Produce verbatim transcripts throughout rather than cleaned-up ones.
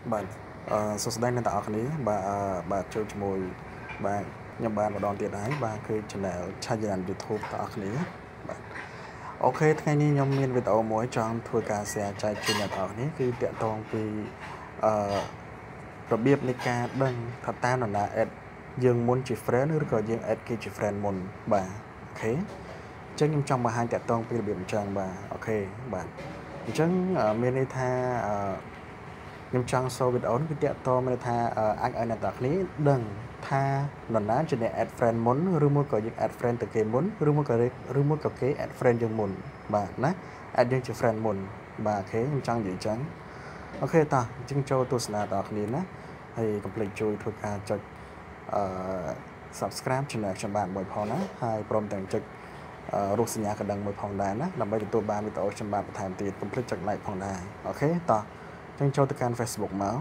បាទអឺសួស្តីអ្នកទាំងអស់គ្នាបាទបាទចូលជាមួយបាទខ្ញុំបានម្ដងទៀតហើយបាទគឺ channel Channel YouTube ទាំងអស់គ្នាបាទអូខេថ្ងៃនេះខ្ញុំមានវីដេអូមួយចង់ធ្វើការ share ចែកជូនអ្នកទាំងអស់គ្នាគឺតាក់ទងពីអឺរបៀបនៃការដឹងថាតើនរណា add យើងមុនជា friend ឬក៏យើង add គេជា friend មុនបាទអូខេអញ្ចឹងខ្ញុំចង់បង្ហាញតាក់ទងពីរបៀបអញ្ចឹងបាទអូខេបាទអញ្ចឹងមានន័យថាអឺខ្ញុំចង់សូមវីដេអូនេះគឺតាក់ទងមានថាអាចឲ្យអ្នកទាំងគ្នាដឹងថានរណាជាអ្នក add friend មុនឬមួយក៏យើង add friend ទៅគេមុនឬមួយក៏ឬមួយក៏គេ add friend យើងមុនបាទណា add យើងជា friend មុនបាទអូខេខ្ញុំចង់និយាយអញ្ចឹងអូខេតោះអញ្ចឹងចូលទស្សនាដល់គ្នាណាហើយកុំភ្លេចជួយធ្វើការចុចអឺ Subscribe Channel ខ្ញុំបានមួយផងណាហើយព្រមទាំងចុចរូបសញ្ញាកណ្ដឹងមួយផងដែរណាដើម្បីទទួលបានវីដេអូខ្ញុំបានបន្ថែមទៀតកុំភ្លេចចុច like ផងដែរអូខេតោះចឹងចូលទៅកាន់ Facebook មក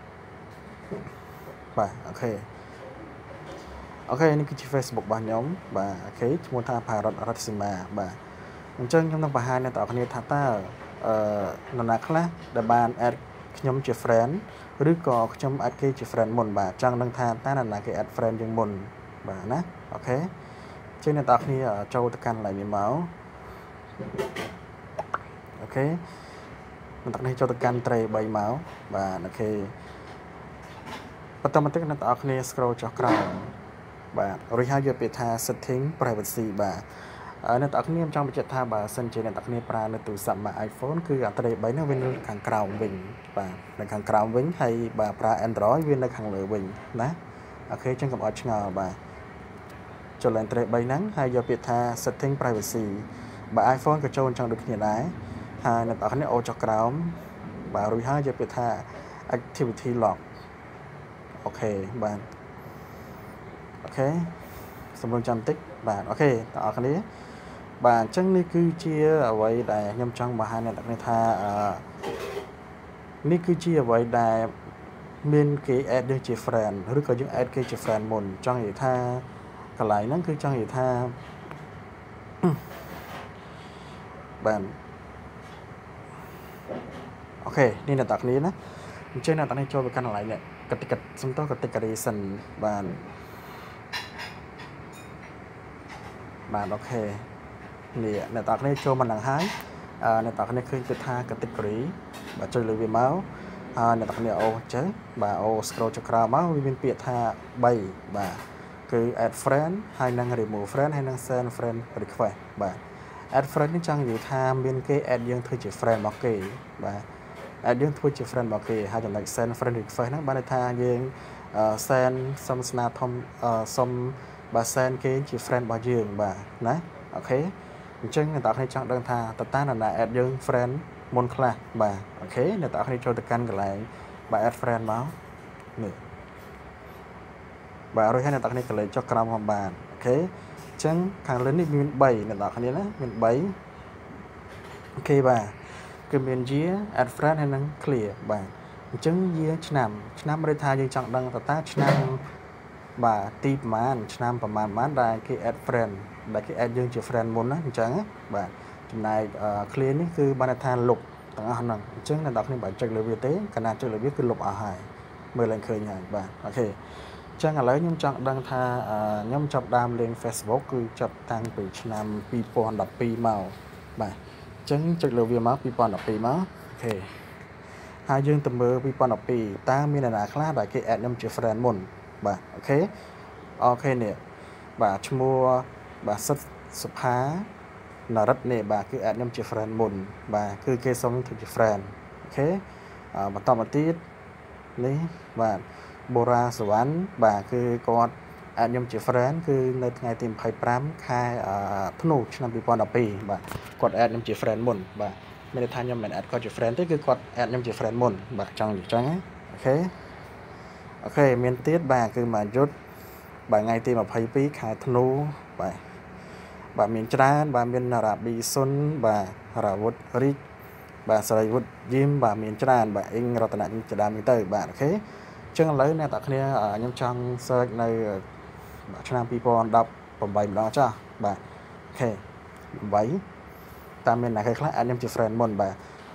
បាទអូខេអូខេនេះគឺជា Facebook របស់ខ្ញុំបាទអូខេឈ្មោះថា Parrot Ratsima បាទអញ្ចឹងខ្ញុំនឹងបង្ហាញអ្នកទាំងអស់គ្នាថាតើអឺនរណាខ្លះដែលបាន add ខ្ញុំជា friend ឬក៏ខ្ញុំ add គេជា friend មុនបាទចង់ដឹងថាតើនរណាគេ add friend យើងមុនបាទណាអូខេចឹងអ្នកទាំងអស់គ្នាចូលទៅកាន់ line នេះមកអូខេអ្នកទាំងនេះចូលទៅកាន់ត្រីបីមកបាទអូខេបន្តមកទៀតអ្នកទាំងអស់គ្នា scroll ចុះក្រោមបាទរួចហើយយកពាក្យថា setting privacy បាទអ្នកទាំងអស់គ្នាខ្ញុំចង់បញ្ជាក់ថាបើសិនជាអ្នកទាំងអស់គ្នាប្រើនៅទូរស័ព្ទ iPhone គឺអាត្រីបីនោះវានៅខាងក្រោមវិញបាទនៅខាងក្រោមវិញហើយបើប្រើ Android វានៅខាងលើវិញណាអូខេចឹងកុំអត់ឆ្ងល់បាទចូលលេងត្រីបីហ្នឹងហើយយកពាក្យថា setting privacy បើ iPhone ក៏ចូលអញ្ចឹងដូចគ្នាដែរហើយអ្នកទាំងអស់គ្នាអូចុះក្រោមបាទរួចហើយយកពាក្យថា activity log អូខេបាទអូខេសម្រាប់ចាំតិចបាទអូខេបងប្អូនគ្នាបាទអញ្ចឹងនេះគឺជាអ្វីដែលខ្ញុំចង់បង្ហាញអ្នកទាំងនេះថាអឺនេះគឺជាអ្វីដែលមានគេ add យើងជា friend ឬក៏យើង add គេជា friend មុនចង់និយាយថាកន្លែងហ្នឹងគឺចង់និយាយថាបាទអូខេនេះអ្នកទាំងគ្នាណាអញ្ចឹងអ្នកទាំងនេះចូលទៅកាន់កន្លែងនេះកតិកតសំតោ category សិនបាទបាទអូខេនេះអ្នកទាំងគ្នាចូលមកនឹងហើយអ្នកទាំងគ្នាឃើញពាក្យថា category បាទចុចលើវាមកហើយអ្នកទាំងគ្នាអូចេះបាទអូ scroll ចុះក្រោមមកវាមានពាក្យថាបីបាទគឺ add friend ហើយនឹង remove friend ហើយនឹង send friend request បាទ add friend នេះចង់និយាយថាមានគេ add យើងធ្វើជា friend របស់គេបាទ add យើងធ្វើជា friend របស់គេហើយចំណុច send friend request ហ្នឹងបានន័យថាយើង send សុំស្នើធំសុំបាទ send គេជា friend របស់យើងបាទណាអូខេអញ្ចឹងអ្នកទាំងគ្នាចង់ដឹងថាតើតានរណា add យើង friend មុនខ្លះបាទអូខេអ្នកទាំងគ្នាចូលទៅកាន់កន្លែងបាទ add friend មកនេះបាទរួចហើយអ្នកទាំងគ្នាកលេចចុះក្រោមផងបាទអូខេអញ្ចឹងខាងលើនេះមានបីអ្នកទាំងគ្នាណាមានបីអូខេបាទគឺមាន year add friend ហើយនឹង clear បាទអញ្ចឹង year ឆ្នាំឆ្នាំន័យថាយើងចង់ដឹងតើតើឆ្នាំបាទទីប្រហែលឆ្នាំប្រហែលប្រហែលដែលគេ add friend ដែលគេ add យើងជា friend មុនណាអញ្ចឹងបាទចំណែក clear នេះគឺបានថាលុបទាំងអស់ហ្នឹងអញ្ចឹងអ្នកនរគ្នាបើចុចលើវាទេកាលណាចុចលើវាគឺលុបអស់ហើយមើលឡើងឃើញហើយបាទអូខេអញ្ចឹងឥឡូវខ្ញុំចង់ដឹងថាខ្ញុំចាប់ដើមលេង Facebook គឺចាប់តាំងពីឆ្នាំពីរពាន់ដប់ពីរមកបាទអញ្ចឹងចុចលើវាមកពីរពាន់ដប់ពីរមកអូខេហើយយើងទៅមើលពីរពាន់ដប់ពីរតើមានអ្នកណាខ្លះដែលគេ add ខ្ញុំជា friend មុនបាទអូខេអូខេនេះបាទឈ្មោះបាទសិទ្ធសុផានរិទ្ធនេះបាទគឺ add ខ្ញុំជា friend មុនបាទគឺគេសុំធ្វើជា friend អូខេបន្តមកទៀតនេះបាទបូរ៉ាសវណ្ណបាទគឺគាត់ add ខ្ញុំជា friend គឺនៅថ្ងៃទីยี่สิบห้าខែធ្នូឆ្នាំពីរពាន់ដប់ពីរបាទគាត់ add ខ្ញុំជា friend មុនបាទមានន័យថាខ្ញុំមិន add គាត់ជា friend ទេគឺគាត់ add ខ្ញុំជា friend មុនបាទចង់និយាយចឹងអូខេអូខេមានទៀតបាទគឺមកយុទ្ធបាទថ្ងៃទីยี่สิบสองខែធ្នូបាទបាទមានច្រើនបាទមានរ៉ាប៊ីសុនបាទរាវុធរីកបាទសរីវុធយីមបាទមានច្រើនបាទអ៊ីងរតនៈជាដើមនេះទៅបាទអូខេអញ្ចឹងឥឡូវអ្នកទាំងគ្នាខ្ញុំចង់ search នៅឆ្នាំពីរពាន់ដប់ប្រាំម្ដងចាស់បាទអូខេtámតាមមានអ្នកខ្លះអាចខ្ញុំជា friend មុនបាទ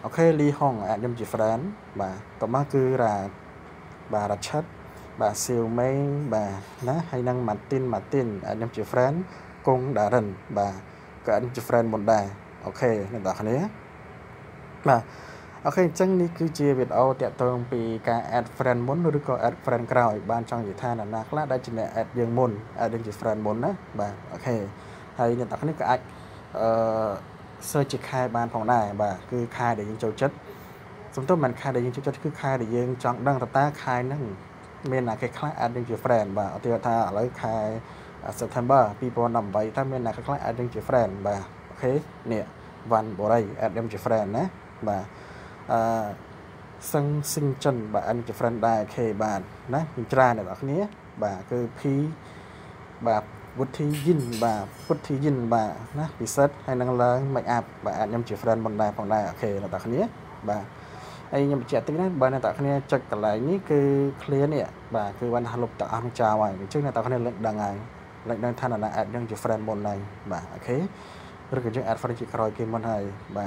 ok Lee Hong add nhầm chỉ friend bà tụi má cứ là bà là chất bà siêu mấy bà ná hay năng Martin Martin add nhầm chỉ friend cùng đã rần bà cái add chỉ friend một đài ok nên đó này bà ok chẳng ní cứ chia Việt Âu tẹt tông vì cả add friend muốn rồi có add friend cào ban trong gì than là nạc lá đây chỉ là add dương môn add chỉ friend muốn á bà ok hay nên đó này cái add sơ chỉ khai ban phòng này bà cứ khai để những châu chất chúng tôi mình khai để những châu chất cứ khai để những chọn đăng tập ta khai nó mình là cái class adding your friend bà ở tiêu tha lấy khai September people nằm vậy ta mình là cái class adding your friend bà ok nè văn bộ đây adding your friend nhé bà sân sinh chân bà adding your friend đây ok bà nè mình tra này bảo nhé bà cứ khi bàวุฒิยินบ่าวุฒิยินบ่านะพิเศษให้นังเลิงไม่อาบบ่ายังจีเฟรนบนได้ฝั่งได้โอเคในตาคนนี้บ่าไอ้ยังเจ็ดติ๊กนั้นบ่าในตาคนนี้จักรไหลนี้คือเคลียร์เนี่ยบ่าคือวันฮัลโหลต่ออามิจาไว้ซึ่งในตาคนนี้เล่นดังไงเล่นดังท่านน่ะแอดยังจีเฟรนบนได้บ่าโอเคหรือก็ยังแอดเฟรนจีครอยเกมบนให้บ่า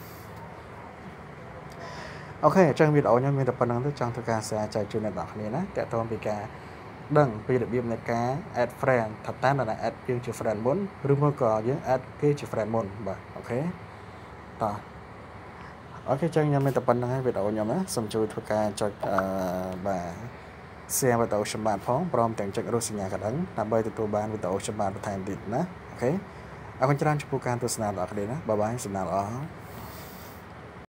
โอเคจังวิดีโอยังมีแต่ปนังที่จังทุกการแสดงใจจุดในตาคนนี้นะแต่ตัวมีการดังปีระเบียบในการ add friend ถัดต้านอะไร add ยังจี friend บนหรือเมื่อก่อนยัง add คือจี friend บนบ่โอเคต่อโอเคจังยังไม่ตะปันให้วิดีโอยังนะสมจูทุกการจัดบ่เสียงวิดีโอฉบับพร้อมพร้อมแต่งจัดรูปสัญญากันดังนำไปตัวบ้านวิดีโอฉบับประธานดิบนะโอเคเอาคนจะรันชุบการตัวสนามต่อกันเลยนะบ๊ายบายสนามอ๋อ